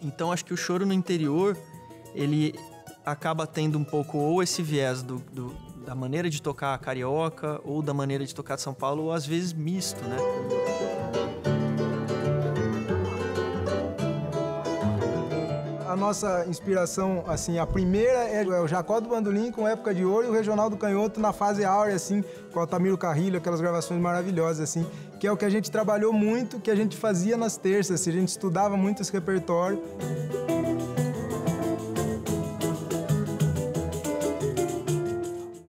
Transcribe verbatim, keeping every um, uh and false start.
Então acho que o choro no interior, ele acaba tendo um pouco ou esse viés do, do, da maneira de tocar carioca ou da maneira de tocar de São Paulo, ou às vezes misto, né? A nossa inspiração, assim, a primeira é o Jacó do Bandolim com Época de Ouro e o Regional do Canhoto na fase áurea, assim, com o Altamiro Carrilho, aquelas gravações maravilhosas, assim, que é o que a gente trabalhou muito, que a gente fazia nas terças, assim, a gente estudava muito esse repertório.